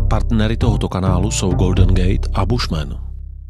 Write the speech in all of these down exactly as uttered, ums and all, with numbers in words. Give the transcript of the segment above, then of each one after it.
Partnery tohoto kanálu jsou Golden Gate a Bushman.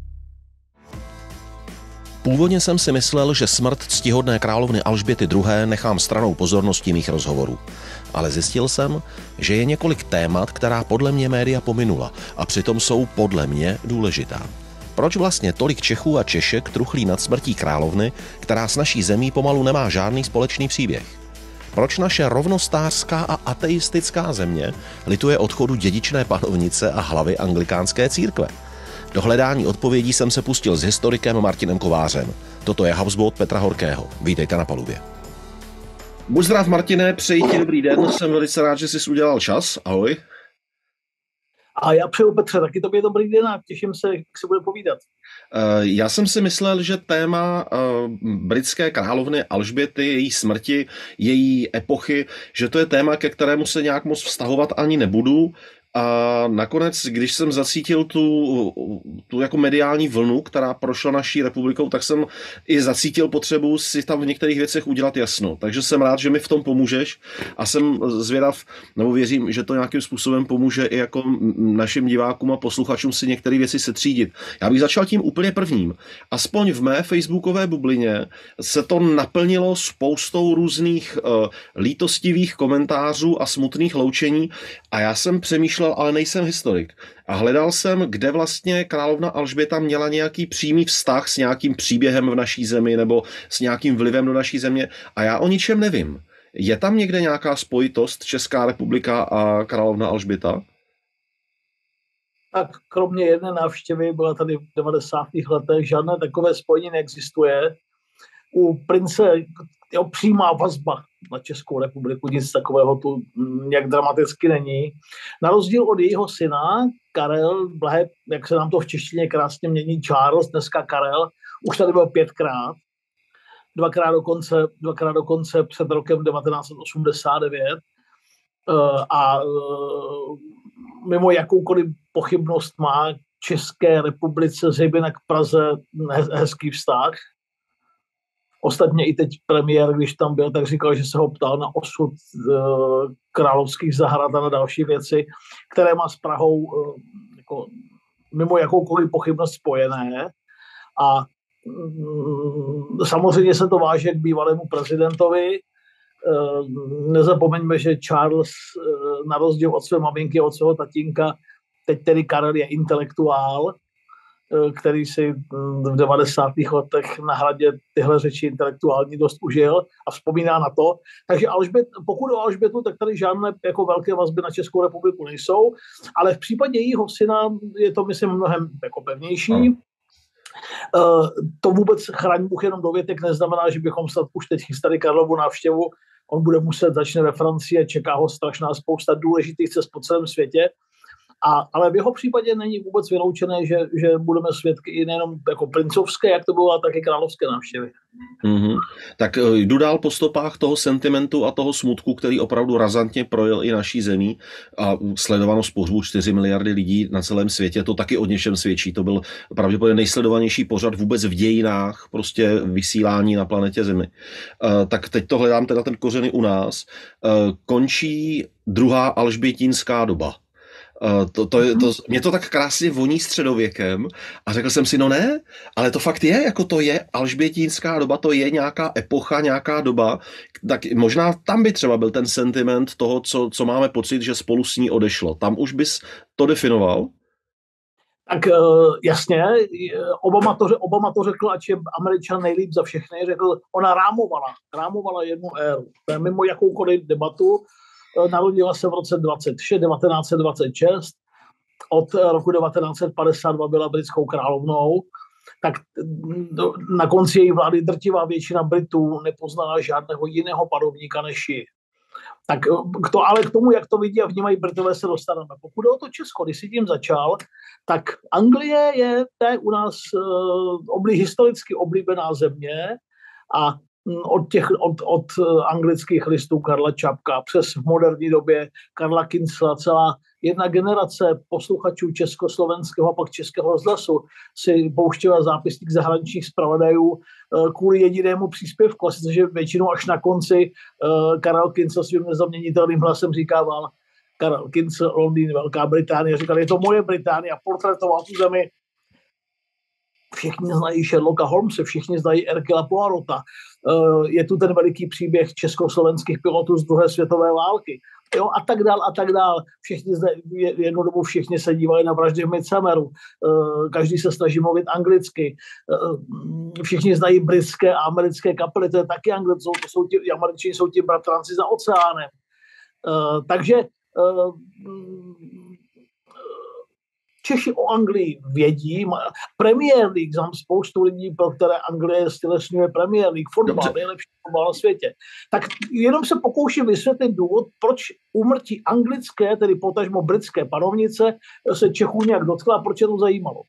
Původně jsem si myslel, že smrt ctihodné královny Alžběty druhé. nechám stranou pozornosti mých rozhovorů. Ale zjistil jsem, že je několik témat, která podle mě média pominula a přitom jsou podle mě důležitá. Proč vlastně tolik Čechů a Češek truchlí nad smrtí královny, která s naší zemí pomalu nemá žádný společný příběh? Proč naše rovnostářská a ateistická země lituje odchodu dědičné panovnice a hlavy anglikánské církve? Do hledání odpovědí jsem se pustil s historikem Martinem Kovářem. Toto je Houseboat Petra Horkého. Vítejte na palubě. Buď zdrav, Martine, přeji ti dobrý den. Jsem velice rád, že jsi udělal čas. Ahoj. A já přeju, Petře, taky tobě dobrý den a těším se, jak se bude povídat. Já jsem si myslel, že téma britské královny Alžběty, její smrti, její epochy, že to je téma, ke kterému se nějak moc vztahovat ani nebudu. A nakonec, když jsem zacítil tu, tu jako mediální vlnu, která prošla naší republikou, tak jsem i zacítil potřebu si tam v některých věcech udělat jasno. Takže jsem rád, že mi v tom pomůžeš a jsem zvědav, nebo věřím, že to nějakým způsobem pomůže i jako našim divákům a posluchačům si některé věci setřídit. Já bych začal tím úplně prvním. Aspoň v mé facebookové bublině se to naplnilo spoustou různých uh, lítostivých komentářů a smutných loučení a já jsem přemýšlel, ale nejsem historik. A hledal jsem, kde vlastně královna Alžběta měla nějaký přímý vztah s nějakým příběhem v naší zemi nebo s nějakým vlivem do naší země a já o ničem nevím. Je tam někde nějaká spojitost Česká republika a královna Alžběta? Tak kromě jedné návštěvy, byla tady v devadesátých letech, žádné takové spojení neexistuje. U prince je přímá vazba na Českou republiku, nic takového tu nějak dramaticky není. Na rozdíl od jejího syna, Karel, blahe, jak se nám to v češtině krásně mění, Charles, dneska Karel, už tady byl pětkrát, dvakrát dokonce, dvakrát dokonce před rokem devatenáct set osmdesát devět a mimo jakoukoliv pochybnost má České republice, zejména k Praze, hezký vztah. Ostatně i teď premiér, když tam byl, tak říkal, že se ho ptal na osud uh, královských zahrad a na další věci, které má s Prahou uh, jako, mimo jakoukoliv pochybnost spojené. A um, samozřejmě se to váže k bývalému prezidentovi. Uh, nezapomeňme, že Charles uh, na rozdíl od své maminky, od svého tatínka, teď tedy Karel je intelektuál, který si v devadesátých letech na Hradě tyhle řeči intelektuální dost užil a vzpomíná na to. Takže Alžbět, pokud o Alžbětu, tak tady žádné jako velké vazby na Českou republiku nejsou, ale v případě jejího syna je to, myslím, mnohem jako pevnější. Hmm. To vůbec chraň Bůh jenom dovětek neznamená, že bychom snad už teď chystali Karlovu návštěvu. On bude muset, začne ve Francii a čeká ho strašná spousta důležitých cest po celém světě. A, ale v jeho případě není vůbec vyloučené, že, že budeme svědky i nejenom jako princovské, jak to bylo, ale taky královské návštěvy. Mm-hmm. Tak jdu dál po stopách toho sentimentu a toho smutku, který opravdu razantně projel i naší zemí a sledovanost pohřbu čtyři miliardy lidí na celém světě, to taky o něčem svědčí. To byl pravděpodobně nejsledovanější pořad vůbec v dějinách prostě vysílání na planetě Zemi. Uh, tak teď to hledám teda ten kořeny u nás. Uh, končí druhá alžbětínská doba. Uh, to, to, to, mě to tak krásně voní středověkem a řekl jsem si, no ne, ale to fakt je, jako to je alžbětínská doba, to je nějaká epocha, nějaká doba, tak možná tam by třeba byl ten sentiment toho, co, co máme pocit, že spolu s ní odešlo. Tam už bys to definoval? Tak jasně, Obama to, Obama to řekl, ať je Američan nejlíp za všechny, řekl, ona rámovala, rámovala jednu éru, mimo jakoukoliv debatu. Narodila se v roce devatenáct set dvacet šest, od roku devatenáct set padesát dva byla britskou královnou, tak na konci její vlády drtivá většina Britů nepoznala žádného jiného panovníka než ji. Tak to, ale k tomu, jak to vidí a vnímají Britové, se dostaneme. Pokud je o to Česko, když si tím začal, tak Anglie je té u nás uh, oblí, historicky oblíbená země a od těch od, od anglických listů Karla Čapka přes v moderní době Karla Kincla, celá jedna generace posluchačů československého a pak českého rozhlasu si pouštěla zápisník zahraničních zpravodajů kvůli jedinému příspěvku, a sice, že většinou až na konci Karel Kincl svým nezaměnitelným hlasem říkával: Karel Kince, Londýn, Velká Británie, říkal, je to moje Británie a portretoval tu zemi. Všichni znají Sherlocka Holmese, všichni znají Hercula Poirota. Je tu ten veliký příběh československých pilotů z druhé světové války. Jo, a tak dál, a tak dál. Všichni zde, jednu dobu všichni se dívali na Vraždy v Midsummeru. Každý se snaží mluvit anglicky. Všichni znají britské a americké kapely, to je taky anglické, to jsou ti, Američané jsou ti bratranci za oceánem. Takže Češi o Anglii vědí. Premier League, znám spoustu lidí, pro které Anglie stělesňuje Premier League, fotbal, nejlepší fotbal na světě. Tak jenom se pokouším vysvětlit důvod, proč úmrtí anglické, tedy potažmo britské panovnice, se Čechů nějak dotkla a proč je to zajímalo.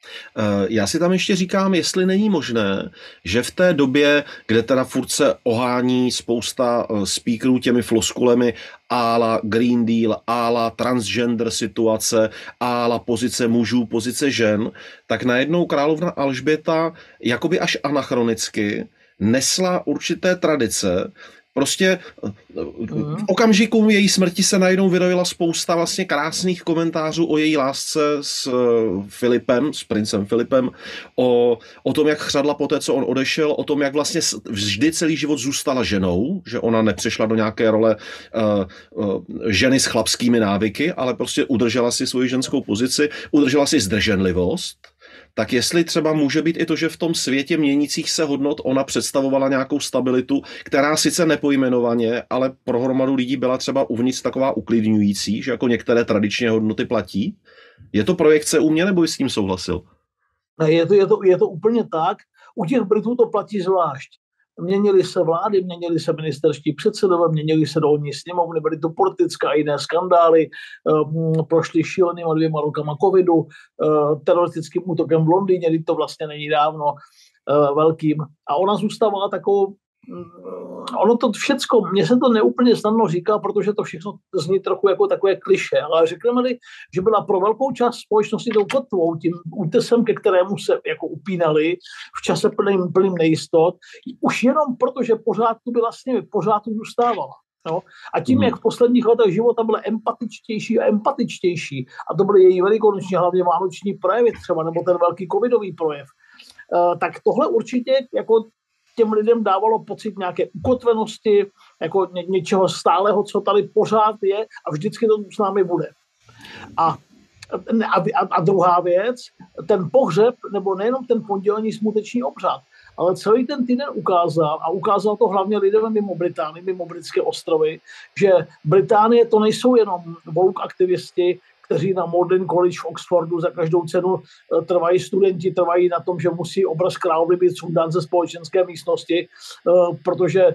Já si tam ještě říkám, jestli není možné, že v té době, kde teda furt se ohání spousta speakerů těmi floskulemi ála Green Deal, ála transgender situace, ála pozice mužů, pozice žen, tak najednou královna Alžběta jakoby až anachronicky nesla určité tradice. Prostě v okamžiku její smrti se najednou vyrojila spousta vlastně krásných komentářů o její lásce s Filipem, s princem Filipem, o, o tom, jak chřadla po té, co on odešel, o tom, jak vlastně vždy celý život zůstala ženou, že ona nepřešla do nějaké role uh, uh, ženy s chlapskými návyky, ale prostě udržela si svoji ženskou pozici, udržela si zdrženlivost. Tak jestli třeba může být i to, že v tom světě měnících se hodnot ona představovala nějakou stabilitu, která sice nepojmenovaně, ale pro hromadu lidí byla třeba uvnitř taková uklidňující, že jako některé tradičně hodnoty platí. Je to projekce u mě, nebo jsi s tím souhlasil? Je to, je to, je to úplně tak. U těch Britů to platí zvlášť. Měnily se vlády, měnily se ministerští předsedové, měnily se dolní sněmovny, byly to politické a jiné skandály, prošly šílenýma dvěma rokama covidu, teroristickým útokem v Londýně, kdy to vlastně není dávno velkým. A ona zůstávala takovou, ono to všecko, mně se to neúplně snadno říká, protože to všechno zní trochu jako takové kliše, ale řekneme-li, že byla pro velkou část společnosti tou kotvou, tím útesem, ke kterému se jako upínali v čase plným, plným nejistot, už jenom proto, že pořád tu byla s nimi, pořád tu zůstávala. No? A tím, jak v posledních letech života byla empatičtější a empatičtější, a to byly její velikonoční, hlavně vánoční projevy třeba, nebo ten velký covidový projev, tak tohle určitě jako těm lidem dávalo pocit nějaké ukotvenosti, jako ně, něčeho stálého, co tady pořád je a vždycky to s námi bude. A, a, a druhá věc, ten pohřeb, nebo nejenom ten pondělní smuteční obřad, ale celý ten týden ukázal, a ukázal to hlavně lidem mimo Británii, mimo britské ostrovy, že Británie to nejsou jenom woke aktivisti, kteří na Magdalen College v Oxfordu za každou cenu trvají studenti, trvají na tom, že musí obraz královny být sundán ze společenské místnosti, protože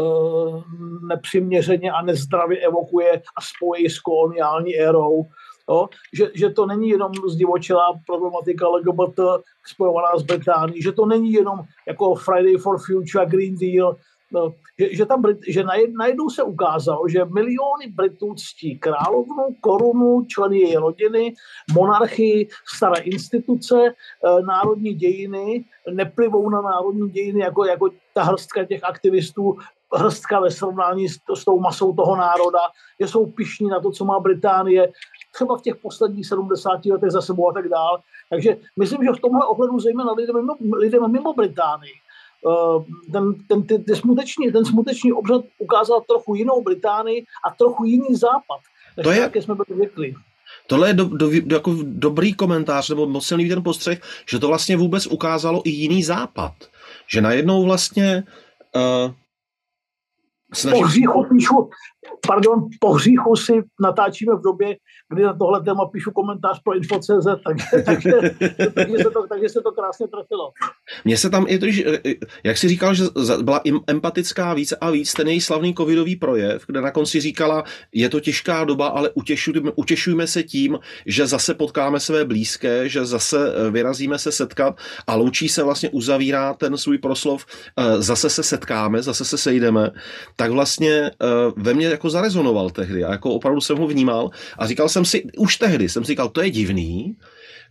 nepřiměřeně a nezdravě evokuje a spojí s koloniální érou. Jo? Že, že to není jenom zdivočelá problematika L G B T spojovaná s Británií, že to není jenom jako Friday for Future, Green Deal, no, že, že, tam, že najednou se ukázalo, že miliony Britů ctí královnu, korunu, členy její rodiny, monarchii, staré instituce, národní dějiny, neplivou na národní dějiny jako, jako ta hrstka těch aktivistů, hrstka ve srovnání s, s tou masou toho národa, že jsou pyšní na to, co má Británie, třeba v těch posledních sedmdesáti letech za sebou a tak dál. Takže myslím, že v tomhle ohledu zejména lidem mimo, lidem mimo Británii ten, ten, ten, ten, smuteční, ten smuteční obřad ukázal trochu jinou Británii a trochu jiný západ, než to je, jaké jsme byli zvyklí. Tohle je do, do, do, jako dobrý komentář, nebo moc silný ten postřeh, že to vlastně vůbec ukázalo i jiný západ. Že najednou vlastně uh, snaží... po hříchu píšu, pardon, po hříchu si natáčíme v době, kdy na tohle téma píšu komentář pro info tečka cé zet, takže, takže, takže, se to, takže se to krásně trefilo. Mně se tam, jak jsi říkal, že byla empatická víc a víc, ten její slavný covidový projev, kde na konci říkala, je to těžká doba, ale utěšujme, utěšujme se tím, že zase potkáme své blízké, že zase vyrazíme se setkat a loučí se vlastně uzavírá ten svůj proslov, zase se setkáme, zase se sejdeme, tak vlastně ve mně jako zarezonoval tehdy a jako opravdu jsem ho vnímal a říkal jsem si, už tehdy jsem si říkal, to je divný,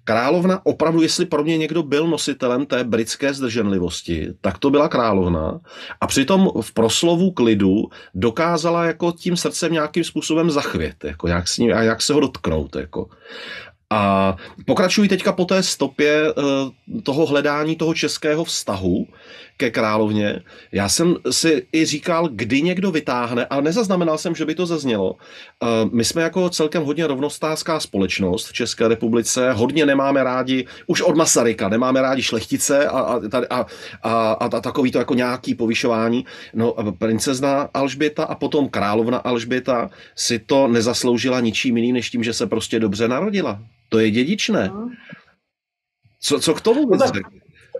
královna opravdu, jestli pro mě někdo byl nositelem té britské zdrženlivosti, tak to byla královna. A přitom v proslovu k lidu dokázala jako tím srdcem nějakým způsobem zachvět, jako jak, s ním, a jak se ho dotknout. Jako. A pokračuji teďka po té stopě toho hledání toho českého vztahu ke královně. Já jsem si i říkal, kdy někdo vytáhne, ale nezaznamenal jsem, že by to zaznělo. My jsme jako celkem hodně rovnostářská společnost v České republice, hodně nemáme rádi, už od Masaryka, nemáme rádi šlechtice a, a, a, a, a takový to jako nějaký povyšování. No, princezna Alžběta a potom královna Alžběta si to nezasloužila ničím jiným, než tím, že se prostě dobře narodila. To je dědičné. Co, co k tomu bys řekl?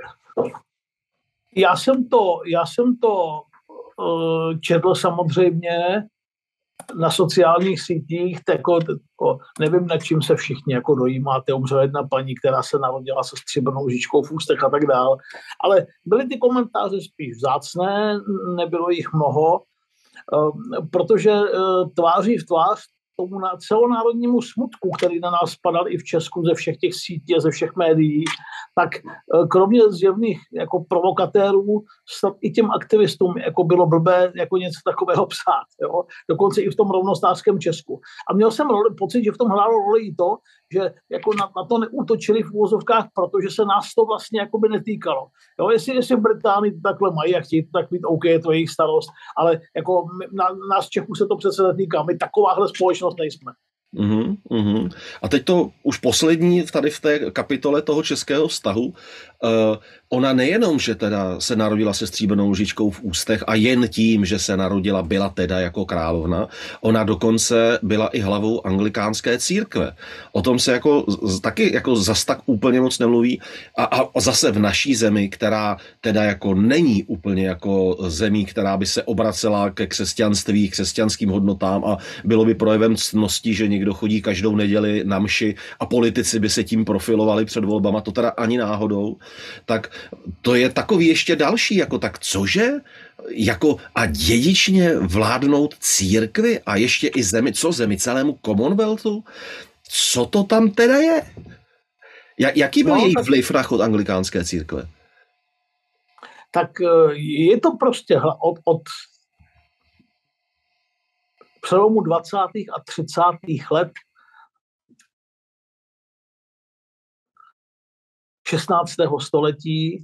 Já jsem to, já jsem to uh, četl samozřejmě na sociálních sítích, tako, tako, nevím, nad čím se všichni jako dojímáte. Umřela jedna paní, která se narodila se stříbrnou lžičkou v ústech a tak dále. Ale byly ty komentáře spíš vzácné, nebylo jich mnoho, uh, protože uh, tváří v tvář tomu na celonárodnímu smutku, který na nás spadal i v Česku ze všech těch sítí a ze všech médií, tak kromě zjevných jako provokatérů snad i těm aktivistům jako bylo blbé jako něco takového psát. Jo? Dokonce i v tom rovnostářském Česku. A měl jsem roli, pocit, že v tom hrálo roli i to, že jako na, na to neútočili v úvozovkách, protože se nás to vlastně jako by netýkalo. Jo? Jestli, jestli v Británii to takhle mají a chtějí tak být OK, je to jejich starost, ale jako my, na, nás Čechů se to přece netýká. My takováhle společnost nejsme. Uhum, uhum. A teď to už poslední tady v té kapitole toho českého vztahu. Uh, ona nejenom, že teda se narodila se stříbrnou lžičkou v ústech a jen tím, že se narodila, byla teda jako královna, ona dokonce byla i hlavou anglikánské církve. O tom se jako taky jako zas tak úplně moc nemluví. A, a zase v naší zemi, která teda jako není úplně jako zemí, která by se obracela ke křesťanství, křesťanským hodnotám a bylo by projevem ctnosti, že někdo chodí každou neděli na mši a politici by se tím profilovali před volbama, to teda ani náhodou, tak to je takový ještě další, jako tak cože? Jako a dědičně vládnout církvi a ještě i zemi, co zemi, celému Commonwealthu? Co to tam teda je? Jaký byl no, její tak... vliv na chod anglikánské církve? Tak je to prostě od, od přelomu dvacátých a třicátých let šestnáctého století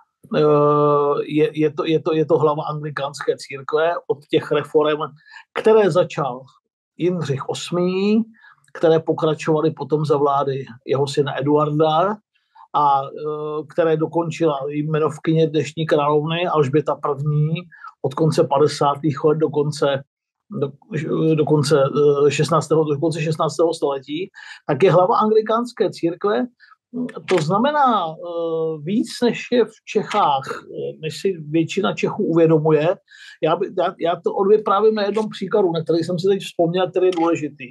je, je, to, je, to, je to hlava anglikánské církve od těch reforem, které začal Jindřich osmý, které pokračovaly potom za vlády jeho syna Eduarda a které dokončila jmenovkyně dnešní královny Alžběta první od konce padesátých let do konce Do, do, konce šestnáctého, do konce šestnáctého století, tak je hlava anglikánské církve. To znamená uh, víc, než je v Čechách, než si většina Čechů uvědomuje. Já, by, já, já to odvyprávím na jednom příkladu, na který jsem si teď vzpomněl, který je důležitý.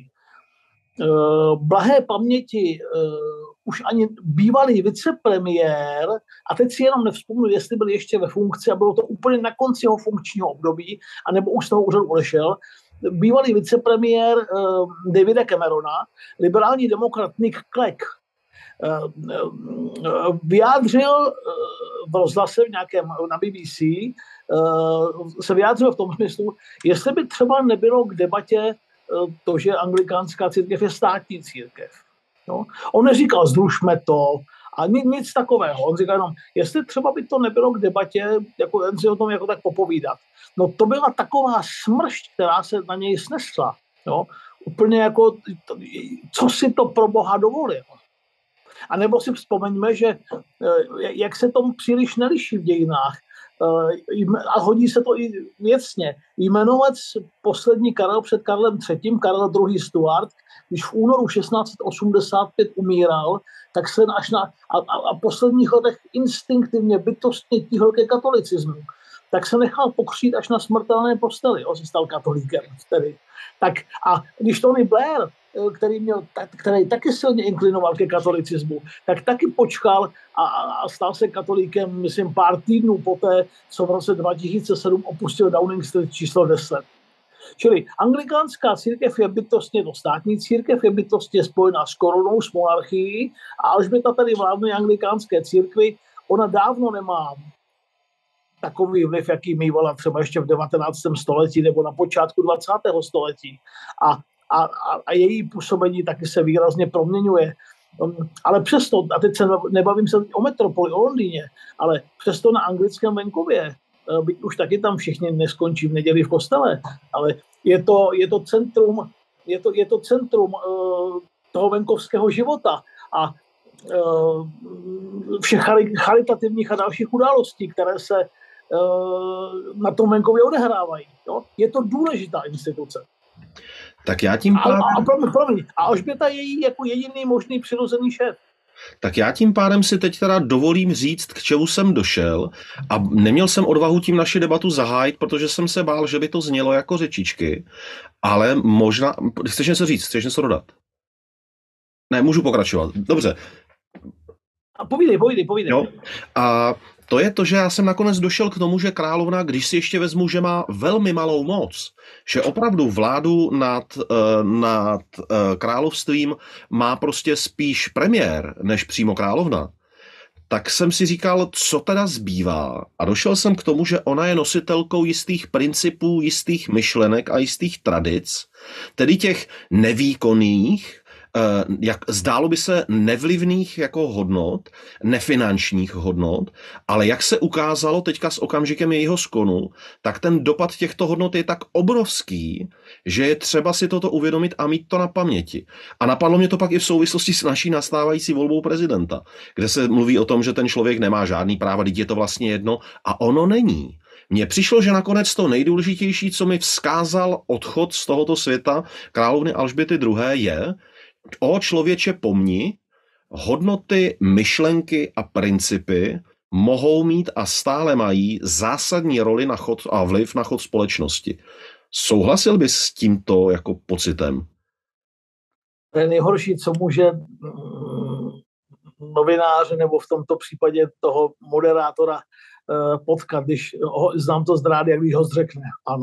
Uh, blahé paměti uh, už ani bývalý vicepremiér, a teď si jenom nevzpomnu, jestli byl ještě ve funkci a bylo to úplně na konci jeho funkčního období, anebo už z toho úřadu odešel, bývalý vicepremiér uh, Davida Camerona, liberální demokrat Nick Clegg, uh, uh, vyjádřil uh, v rozhlase v nějakém na B B C, uh, se vyjádřil v tom smyslu, jestli by třeba nebylo k debatě uh, to, že anglikánská církev je státní církev. No. On neříkal, zrušme to a nic, nic takového. On říkal jenom, jestli třeba by to nebylo k debatě, jako jen si o tom jako tak popovídat. No to byla taková smršť, která se na něj snesla. Jo. Úplně jako, co si to pro Boha dovolil. A nebo si vzpomeňme, že jak se tomu příliš neliší v dějinách, a hodí se to i věcně. Jmenovec poslední Karel před Karlem třetím, Karel druhý. Stuart, když v únoru šestnáct osmdesát pět umíral, tak se až na a, a, a posledních letech instinktivně bytostně tíhl ke katolicismu. Tak se nechal pokřít až na smrtelné posteli, on se stal katolíkem tedy. Tak a když Tony Blair, který, měl, který taky silně inklinoval ke katolicismu, tak taky počkal a, a stal se katolíkem, myslím, pár týdnů poté, co v roce dva tisíce sedm opustil Downing Street číslo deset. Čili anglikánská církev je bytostně to státní církev, je bytostně spojená s korunou, s monarchií a Alžběta tady vládne anglikánské církvi, ona dávno nemá takový vliv, jaký mývala třeba ještě v devatenáctém století nebo na počátku dvacátého století. A, a, a její působení taky se výrazně proměňuje. Ale přesto, a teď se nebavím se o metropoli, o Londýně, ale přesto na anglickém venkově, byť už taky tam všichni neskončí v neděli v kostele, ale je to, je to centrum, je to, je to centrum uh, toho venkovského života a uh, všech charitativních a dalších událostí, které se uh, na tom venkově odehrávají. Jo? Je to důležitá instituce. Tak já tím pádem... A, a, promiň, promiň. A Alžběta je její jako jediný možný přirozený šéf. Tak já tím pádem si teď teda dovolím říct, k čemu jsem došel a neměl jsem odvahu tím naši debatu zahájit, protože jsem se bál, že by to znělo jako řečičky, ale možná... Chceš něco říct? Chceš něco dodat? Ne, můžu pokračovat. Dobře. A povídej, povídej, povídej. Jo? A to je to, že já jsem nakonec došel k tomu, že královna, když si ještě vezmu, že má velmi malou moc, že opravdu vládu nad, nad královstvím má prostě spíš premiér, než přímo královna, tak jsem si říkal, co teda zbývá. A došel jsem k tomu, že ona je nositelkou jistých principů, jistých myšlenek a jistých tradic, tedy těch nevýkonných, jak zdálo by se nevlivných jako hodnot, nefinančních hodnot, ale jak se ukázalo teďka s okamžikem jejího skonu, tak ten dopad těchto hodnot je tak obrovský, že je třeba si toto uvědomit a mít to na paměti. A napadlo mě to pak i v souvislosti s naší nastávající volbou prezidenta, kde se mluví o tom, že ten člověk nemá žádný práva, teď je to vlastně jedno a ono není. Mně přišlo, že nakonec to nejdůležitější, co mi vzkázal odchod z tohoto světa královny Alžběty druhé. je, o člověče pomni, hodnoty, myšlenky a principy mohou mít a stále mají zásadní roli na chod a vliv na chod společnosti. Souhlasil bys s tímto jako pocitem? To je nejhorší, co může novináře nebo v tomto případě toho moderátora potkat, když ho, znám to z rádia, když ho zřekne. Ano.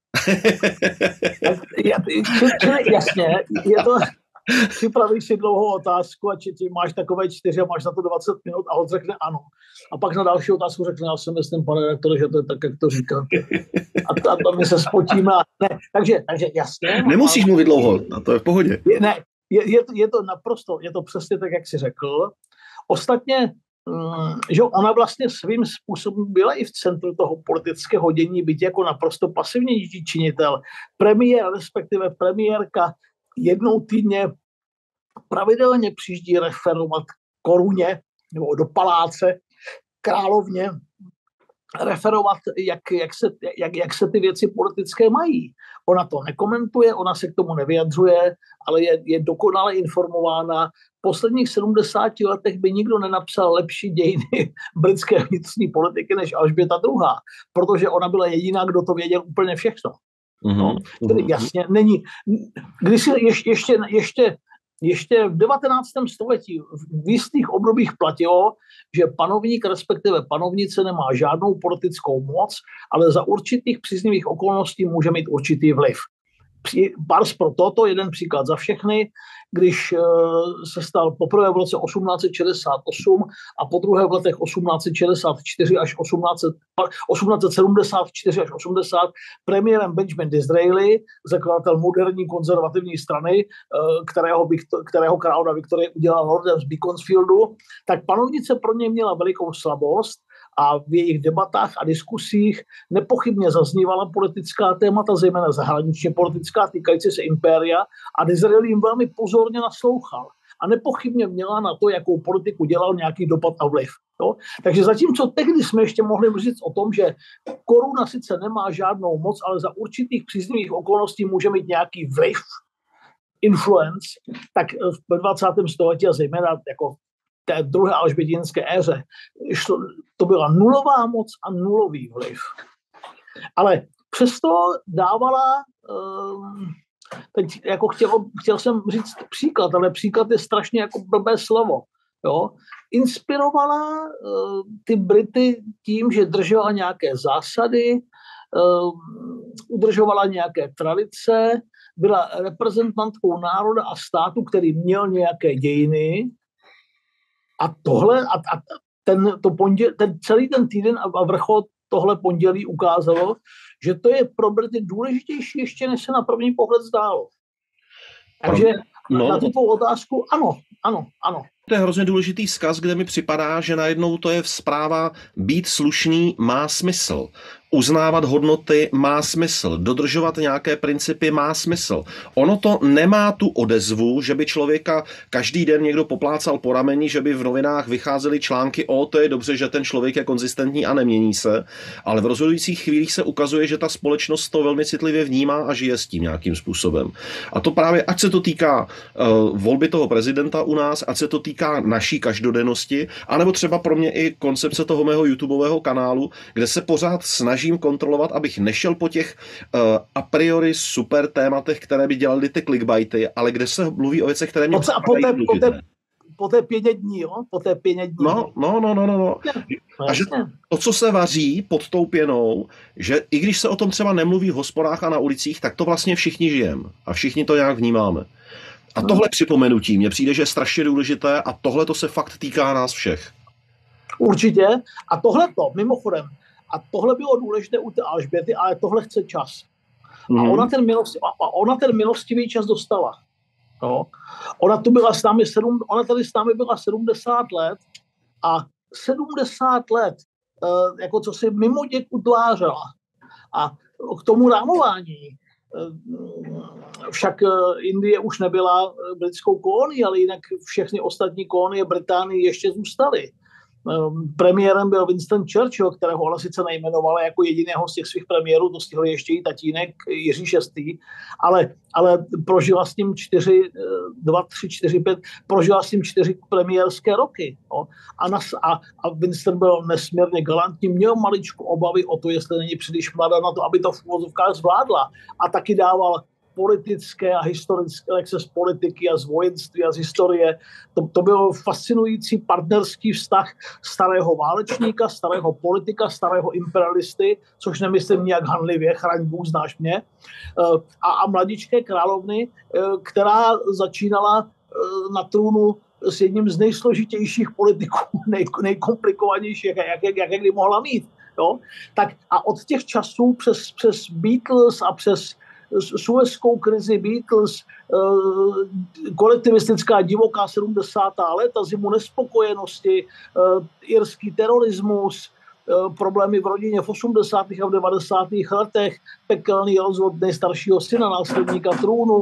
Jasně, je to... Připravíš si dlouhou otázku a či, či máš takové čtyři a máš na to dvacet minut a on řekne ano. A pak na další otázku řekne, já si myslím, pane redaktore, že to je tak, jak to říkáte. A, a to my se spotíme. Ne, takže, takže jasně. Nemusíš mluvit dlouho, a to je v pohodě. Je, ne, je, je, to, je to naprosto, je to přesně tak, jak jsi řekl. Ostatně, mm, že ona vlastně svým způsobem byla i v centru toho politického dění, byť jako naprosto pasivní činitel. Premiér, respektive premiérka, jednou týdně pravidelně přijíždí referovat koruně nebo do paláce královně, referovat, jak, jak, se, jak, jak se ty věci politické mají. Ona to nekomentuje, ona se k tomu nevyjadřuje, ale je, je dokonale informována. V posledních sedmdesáti letech by nikdo nenapsal lepší dějiny britské vnitřní politiky než Alžběta druhá, protože ona byla jediná, kdo to věděl úplně všechno. No, tedy jasně, není. Když si ještě, ještě, ještě, ještě v devatenáctém století v jistých obdobích platilo, že panovník, respektive panovnice nemá žádnou politickou moc, ale za určitých příznivých okolností může mít určitý vliv. Bars pro toto, jeden příklad za všechny, když se stal poprvé v roce osmnáct set šedesát osm a po druhé v letech osmnáct set šedesát čtyři až osmnáct set sedmdesát čtyři až osmdesát premiérem Benjamin Disraeli, zakladatel moderní konzervativní strany, kterého, kterého královna Viktorie udělala lordem z Beaconsfieldu, tak panovnice pro něj měla velikou slabost a v jejich debatách a diskusích nepochybně zaznívala politická témata, zejména zahraničně politická, týkající se impéria, a Disraeli jim velmi pozorně naslouchal. A nepochybně měla na to, jakou politiku dělal, nějaký dopad a vliv. Jo? Takže zatímco tehdy jsme ještě mohli říct o tom, že koruna sice nemá žádnou moc, ale za určitých příznivých okolností může mít nějaký vliv, influence, tak v dvacátém století a zejména jako té druhé alžbětinské éře to byla nulová moc a nulový vliv. Ale přesto dávala, teď jako chtěl, chtěl jsem říct příklad, ale příklad je strašně jako blbé slovo. Jo? Inspirovala ty Brity tím, že držela nějaké zásady, udržovala nějaké tradice, byla reprezentantkou národa a státu, který měl nějaké dějiny. A tohle, a, a ten, to ponděl, ten celý ten týden a vrchol tohle pondělí ukázalo, že to je pro Brity důležitější ještě, než se na první pohled zdálo. Takže no, na tu tvou otázku, ano, ano, ano. To je hrozně důležitý vzkaz, kde mi připadá, že najednou to je zpráva být slušný má smysl. Uznávat hodnoty má smysl, dodržovat nějaké principy má smysl. Ono to nemá tu odezvu, že by člověka každý den někdo poplácal po rameni, že by v novinách vycházely články, o, to je dobře, že ten člověk je konzistentní a nemění se, ale v rozhodujících chvílích se ukazuje, že ta společnost to velmi citlivě vnímá a žije s tím nějakým způsobem. A to právě, ať se to týká uh, volby toho prezidenta u nás, ať se to týká naší každodennosti, anebo třeba pro mě i koncepce toho mého YouTubeového kanálu, kde se pořád snaží kontrolovat, abych nešel po těch uh, a priori super tématech, které by dělaly ty clickbaity, ale kde se mluví o věcech, které mě po, po, té, po, té, po té pěně dní, jo? Po té pěně dní. No, no, no, no, no. no. A že to, co se vaří pod tou pěnou, že i když se o tom třeba nemluví v hospodách a na ulicích, tak to vlastně všichni žijeme a všichni to nějak vnímáme. A tohle připomenutí mně přijde, že je strašně důležité a tohle to se fakt týká nás všech. Určitě. A tohle to, mimochodem, a tohle bylo důležité u té Alžběty, ale tohle chce čas. Mm. A ona ten, milosti, a ona ten milostivý čas dostala. No. Ona, tu byla s námi sedm, ona tady s námi byla sedmdesát let a sedmdesát let, eh, jako co si mimo děk utvářela. A k tomu rámování, eh, však Indie už nebyla britskou kolonií, ale jinak všechny ostatní kolonie Británii ještě zůstaly. Premiérem byl Winston Churchill, kterého ona sice nejmenovala jako jediného z těch svých premiérů, to stihl ještě i tatínek Jiří šestý, ale, ale prožila s ním čtyři, dva, tři, čtyři, pět, prožila s ním čtyři premiérské roky. No. A, nas, a, a Winston byl nesmírně galantní, měl maličku obavy o to, jestli není příliš mladá na to, aby to v úvozovkách zvládla. A taky dával politické a historické lekce z politiky a z vojenství a z historie. To, to byl fascinující partnerský vztah starého válečníka, starého politika, starého imperialisty, což nemyslím nijak hanlivě, chraň Bůh, znáš mě, a, a mladičké královny, která začínala na trůnu s jedním z nejsložitějších politiků, nej, nejkomplikovanějších, jak, jak, jak kdy mohla mít. Jo? Tak a od těch časů přes, přes Beatles a přes suezskou krizi, Beatles, kolektivistická divoká sedmdesátá léta, zimu nespokojenosti, irský terorismus, problémy v rodině v osmdesátých a v devadesátých letech, pekelný rozvod nejstaršího syna, následníka trůnu,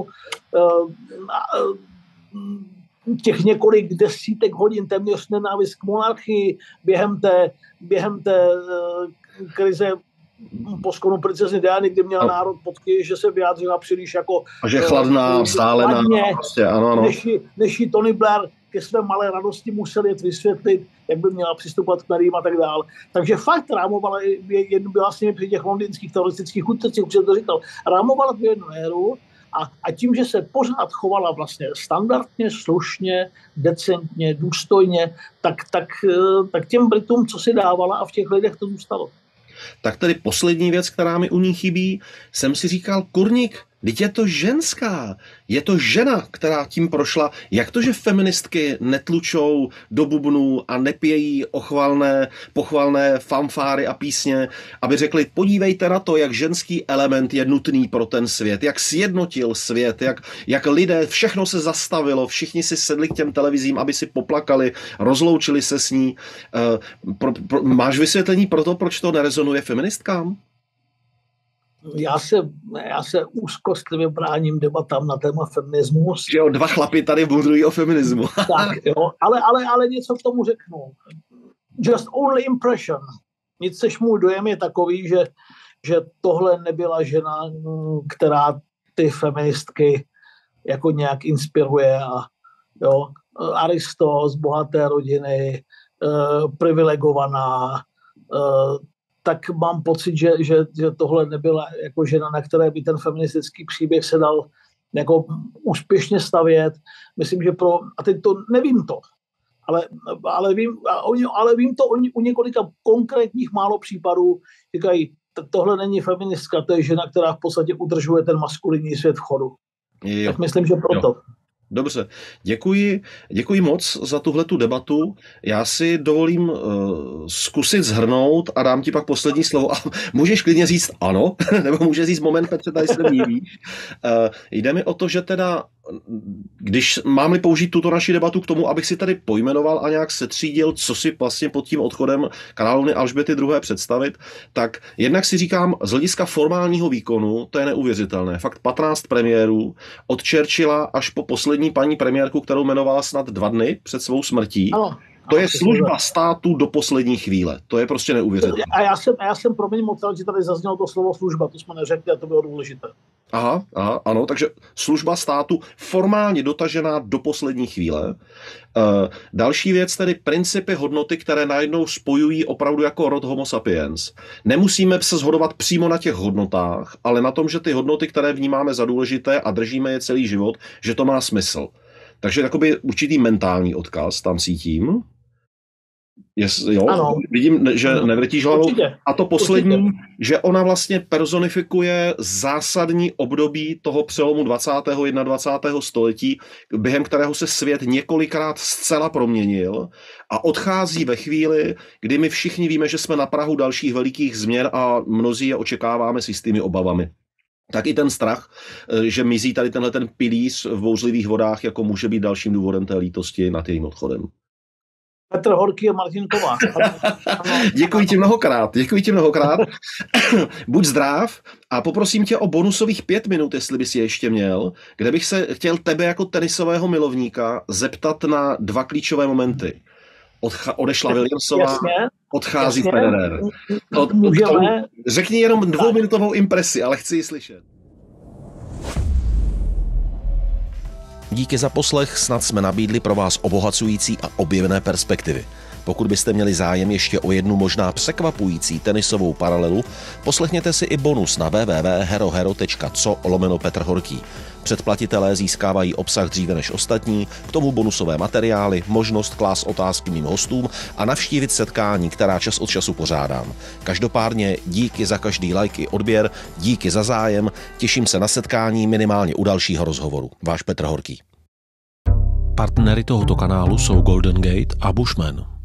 těch několik desítek hodin téměř nenávist k monarchii během té, během té krize po skonu princezny Diany, kdy měla národ potky, že se vyjádřila příliš jako... A že chladná, vzdálená. Prostě, ano, ano. Než, než jí Tony Blair ke své malé radosti musel jet vysvětlit, jak by měla přistupovat k médiím a tak dále. Takže fakt rámovala, jednu byla s nimi při těch londýnských teroristických útocích, už jsem to říkal, rámovala tu jednu éru a, a tím, že se pořád chovala vlastně standardně, slušně, decentně, důstojně, tak, tak, tak těm Britům, co si dávala a v těch lidech to zůstalo. Tak tady poslední věc, která mi u ní chybí, jsem si říkal, kurník, vždyť je to ženská, je to žena, která tím prošla. Jak to, že feministky netlučou do bubnů a nepějí ochvalné, pochvalné fanfáry a písně, aby řekli, podívejte na to, jak ženský element je nutný pro ten svět, jak sjednotil svět, jak, jak lidé, všechno se zastavilo, všichni si sedli k těm televizím, aby si poplakali, rozloučili se s ní. Uh, pro, pro, máš vysvětlení pro to, proč to nerezonuje feministkám? Já se, já se úzkostlivě bráním debatám na téma feminismus. Že jo, dva chlapi tady budují o feminismu. Tak, jo, ale, ale, ale něco k tomu řeknu. Just only impression. Nic sež můj dojem je takový, že, že tohle nebyla žena, která ty feministky jako nějak inspiruje. A, jo, Aristo z bohaté rodiny, uh, privilegovaná, uh, tak mám pocit, že, že, že tohle nebyla jako žena, na které by ten feministický příběh se dal jako úspěšně stavět. Myslím, že pro, a teď to nevím to, ale, ale, vím, ale vím to u několika konkrétních málo případů, říkají, tohle není feministka, to je žena, která v podstatě udržuje ten maskulinní svět v chodu. Jo. Tak myslím, že proto. Jo. Dobře, děkuji, děkuji moc za tuhletu debatu. Já si dovolím uh, zkusit shrnout a dám ti pak poslední slovo. A můžeš klidně říct ano, nebo můžeš říct moment, Petře, tady se mívíš. Uh, jde mi o to, že teda, když mám-li použít tuto naši debatu k tomu, abych si tady pojmenoval a nějak setřídil, co si vlastně pod tím odchodem královny Alžběty druhé. představit, tak jednak si říkám, z hlediska formálního výkonu, to je neuvěřitelné. Fakt patnáct premiérů, od Churchilla až po poslední paní premiérku, kterou jmenovala snad dva dny před svou smrtí. Ano. To je služba státu do poslední chvíle. To je prostě neuvěřitelné. A já jsem, a já jsem promiň moc, že tady zaznělo to slovo služba, to jsme neřekli a to bylo důležité. Aha, aha, ano, takže služba státu formálně dotažená do poslední chvíle. Uh, další věc, tedy principy, hodnoty, které najednou spojují opravdu jako rod homo sapiens. Nemusíme se shodovat přímo na těch hodnotách, ale na tom, že ty hodnoty, které vnímáme za důležité a držíme je celý život, že to má smysl. Takže jakoby určitý mentální odkaz tam cítím. Yes, jo, ano. Vidím, že ano. nevrtíš hlavou. Určitě. A to poslední, Určitě. že ona vlastně personifikuje zásadní období toho přelomu dvacátého a dvacátého prvního století, během kterého se svět několikrát zcela proměnil a odchází ve chvíli, kdy my všichni víme, že jsme na prahu dalších velikých změn a mnozí je očekáváme s jistými obavami. Tak i ten strach, že mizí tady tenhle ten pilíř v bouřlivých vodách, jako může být dalším důvodem té lítosti nad jejím odchodem. Petr Horký a Martin Kovář. Děkuji ti mnohokrát, děkuji ti mnohokrát. Buď zdrav a poprosím tě o bonusových pět minut, jestli bys je ještě měl, kde bych se chtěl tebe jako tenisového milovníka zeptat na dva klíčové momenty. Odcha- odešla Williamsová, Jasně, odchází jasně. Federer. Od, Můžeme. Řekni jenom dvouminutovou impresi, ale chci ji slyšet. Díky za poslech, snad jsme nabídli pro vás obohacující a objevné perspektivy. Pokud byste měli zájem ještě o jednu možná překvapující tenisovou paralelu, poslechněte si i bonus na w w w tečka herohero tečka co lomeno Petr Horký. Předplatitelé získávají obsah dříve než ostatní, k tomu bonusové materiály, možnost klást otázky mým hostům a navštívit setkání, která čas od času pořádám. Každopádně díky za každý like i odběr, díky za zájem, těším se na setkání minimálně u dalšího rozhovoru. Váš Petr Horký. Partnery tohoto kanálu jsou Golden Gate a Bushman.